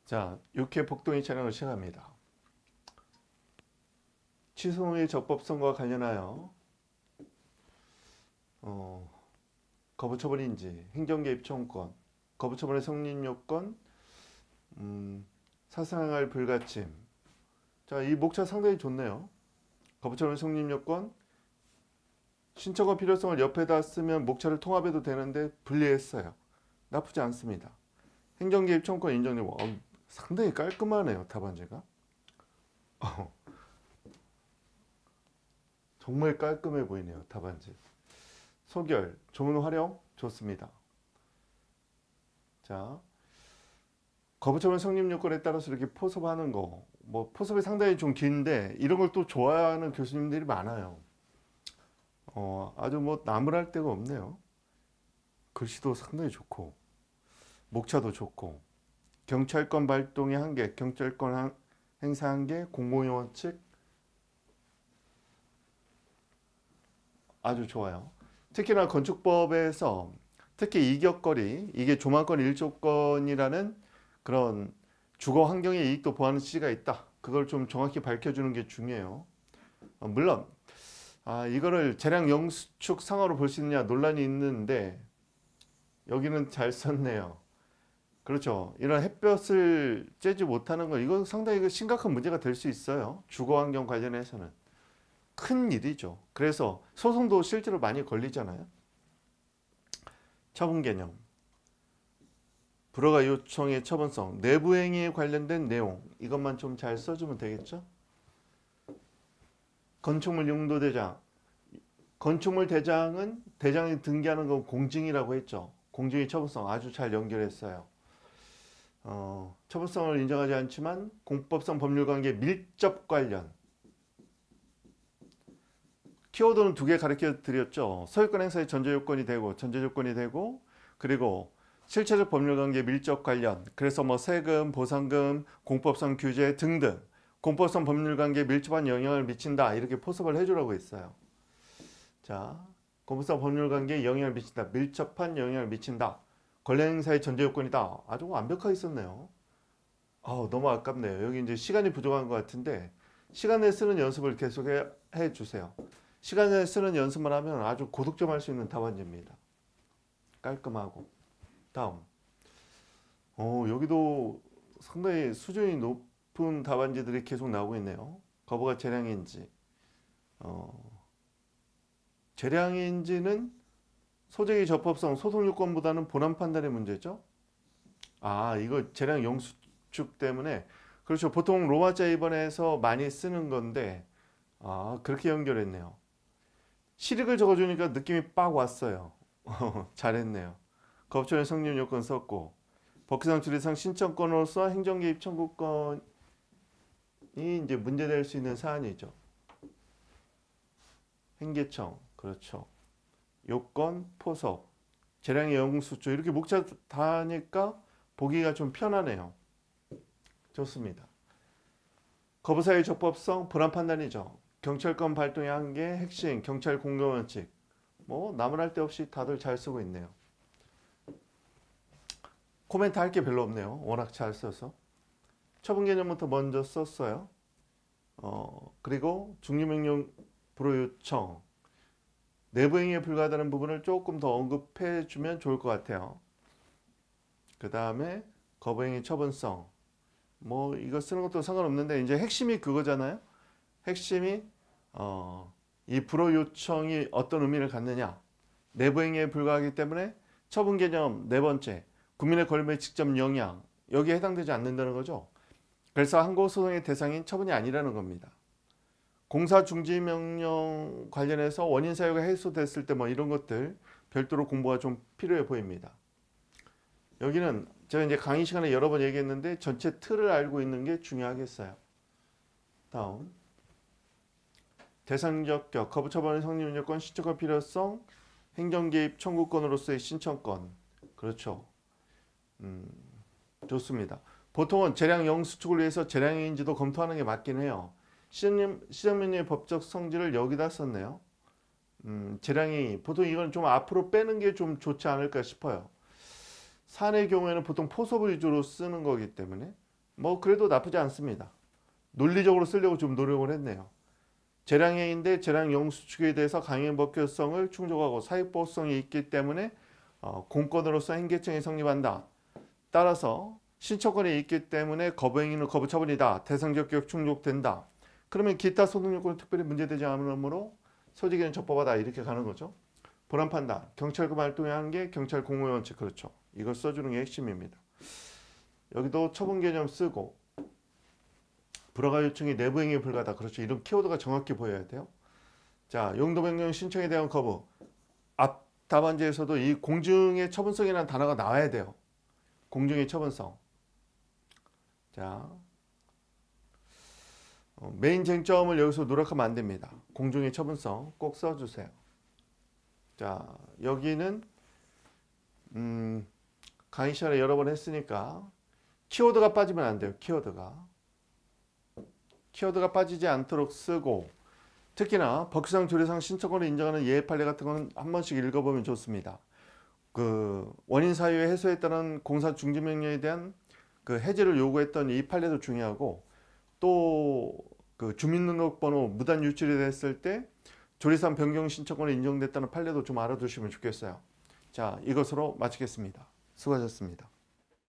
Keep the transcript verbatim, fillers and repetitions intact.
자, 육 회 복동이 촬영을 시작합니다. 취소의 적법성과 관련하여 어, 거부처분인지, 행정개입 청구권, 거부처분의 성립요건, 음, 사상할 불가침. 자, 이 목차 상당히 좋네요. 거부처분 성립요건, 신청권 필요성을 옆에다 쓰면 목차를 통합해도 되는데 분리했어요. 나쁘지 않습니다. 행정개입 청구권 인정되고 어, 상당히 깔끔하네요. 답안지가. 어, 정말 깔끔해 보이네요. 답안지. 소결, 조문 활용 좋습니다. 자, 거부처분 성립 요건에 따라서 이렇게 포섭하는 거, 뭐 포섭이 상당히 좀 긴데 이런 걸 또 좋아하는 교수님들이 많아요. 어, 아주 뭐 나무랄 데가 없네요. 글씨도 상당히 좋고 목차도 좋고 경찰권 발동의 한계, 경찰권 한, 행사 한계, 공공의 원칙 아주 좋아요. 특히나 건축법에서 특히 이격거리, 이게 조망권 일조권이라는 그런 주거 환경의 이익도 보하는 취지가 있다. 그걸 좀 정확히 밝혀주는 게 중요해요. 어, 물론 아, 이거를 재량 영수축 상하로 볼 수 있느냐 논란이 있는데 여기는 잘 썼네요. 그렇죠. 이런 햇볕을 쬐지 못하는 건 이건 상당히 심각한 문제가 될 수 있어요. 주거 환경 관련해서는. 큰 일이죠. 그래서 소송도 실제로 많이 걸리잖아요. 처분 개념, 불허가 요청의 처분성, 내부행위에 관련된 내용 이것만 좀 잘 써주면 되겠죠. 건축물 용도 대장, 건축물 대장은 대장이 등기하는 건 공증이라고 했죠. 공증의 처분성 아주 잘 연결했어요. 어, 처분성을 인정하지 않지만 공법성 법률관계 밀접 관련 키워드는 두 개 가르쳐 드렸죠. 소유권 행사의 전제요건이 되고 전제조건이 되고 그리고 실체적 법률관계 밀접 관련 그래서 뭐 세금, 보상금, 공법성 규제 등등 공법성 법률관계에 밀접한 영향을 미친다 이렇게 포섭을 해주라고 했어요. 자, 공법성 법률관계에 영향을 미친다. 밀접한 영향을 미친다. 권리행사의 전제요건이다. 아주 완벽하게 썼네요. 아, 너무 아깝네요. 여기 이제 시간이 부족한 것 같은데 시간 내에 쓰는 연습을 계속 해, 해 주세요. 시간 내에 쓰는 연습만 하면 아주 고득점할 수 있는 답안지입니다. 깔끔하고. 다음. 어, 여기도 상당히 수준이 높은 답안지들이 계속 나오고 있네요. 거부가 재량인지. 어, 재량인지는 소재의 적법성, 소송요건보다는 본안 판단의 문제죠. 아, 이거 재량 영수축 때문에 그렇죠. 보통 로마자 입원해서 많이 쓰는 건데 아, 그렇게 연결했네요. 실익을 적어주니까 느낌이 빡 왔어요. 잘했네요. 거부처분 성립 요건 썼고 법규상 주례상 신청권으로서 행정개입 청구권이 이제 문제될 수 있는 사안이죠. 행계청 그렇죠. 요건, 포섭, 재량의 영수조 이렇게 목차 다 하니까 보기가 좀 편하네요. 좋습니다. 거부사의 적법성, 불안 판단이죠. 경찰권 발동의 한계, 핵심, 경찰 공공원칙 뭐 나무랄 데 없이 다들 잘 쓰고 있네요. 코멘트 할 게 별로 없네요. 워낙 잘 써서. 처분 개념부터 먼저 썼어요. 어, 그리고 중립명령 불허 요청 내부행위에 불과하다는 부분을 조금 더 언급해 주면 좋을 것 같아요. 그 다음에 거부행위 처분성 뭐 이거 쓰는 것도 상관없는데 이제 핵심이 그거잖아요. 핵심이 어, 이 불허 요청이 어떤 의미를 갖느냐 내부행위에 불과하기 때문에 처분 개념 네 번째 국민의 권리에 직접 영향 여기에 해당되지 않는다는 거죠. 그래서 항고소송의 대상인 처분이 아니라는 겁니다. 공사중지명령 관련해서 원인 사유가 해소됐을 때 뭐 이런 것들 별도로 공부가 좀 필요해 보입니다. 여기는 제가 이제 강의 시간에 여러 번 얘기했는데 전체 틀을 알고 있는 게 중요하겠어요. 다음 대상적 격, 거부처분의 성립 요건, 신청권 필요성, 행정개입 청구권으로서의 신청권 그렇죠. 음, 좋습니다. 보통은 재량 영수축을 위해서 재량인지도 검토하는 게 맞긴 해요. 시정명령의 법적 성질을 여기다 썼네요. 음, 재량이 보통 이건 좀 앞으로 빼는 게 좀 좋지 않을까 싶어요. 사안의 경우에는 보통 포섭 위주로 쓰는 거기 때문에 뭐 그래도 나쁘지 않습니다. 논리적으로 쓰려고 좀 노력을 했네요. 재량행위인데 재량 영수축에 대해서 강행 법규성을 충족하고 사익보호성이 있기 때문에 어, 공권으로서 행계청이 성립한다. 따라서 신청권이 있기 때문에 거부행위는 거부처분이다. 대상적 격 충족된다. 그러면 기타 소득요건은 특별히 문제되지 않으므로 소지기는 적법하다. 이렇게 가는 거죠. 본안 판단. 경찰금 활동의 한계, 경찰 공무원 원칙. 그렇죠. 이걸 써주는 게 핵심입니다. 여기도 처분 개념 쓰고 불허가 요청이 내부행위 불가다. 그렇죠. 이런 키워드가 정확히 보여야 돼요. 자, 용도 변경 신청에 대한 거부. 앞 답안지에서도 이 공증의 처분성이라는 단어가 나와야 돼요. 공증의 처분성. 자, 어, 메인 쟁점을 여기서 누락하면 안 됩니다. 공증의 처분성 꼭 써주세요. 자, 여기는 음, 강의 시간에 여러 번 했으니까 키워드가 빠지면 안 돼요. 키워드가. 키워드가 빠지지 않도록 쓰고 특히나 법규상 조례상 신청권을 인정하는 예외 판례 같은 거는 한 번씩 읽어보면 좋습니다. 그 원인 사유의 해소에 따른 공사 중지 명령에 대한 그 해제를 요구했던 이 판례도 중요하고 또 그 주민등록번호 무단 유출이 됐을 때 조례상 변경 신청권이 인정됐다는 판례도 좀 알아두시면 좋겠어요. 자, 이것으로 마치겠습니다. 수고하셨습니다.